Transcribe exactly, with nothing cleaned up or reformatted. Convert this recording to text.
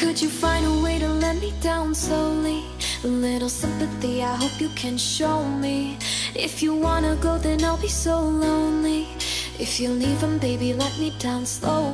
Could you find a way to let me down slowly? A little sympathy, I hope you can show me. If you wanna go, then I'll be so lonely. If you're leaving, baby, let me down slowly.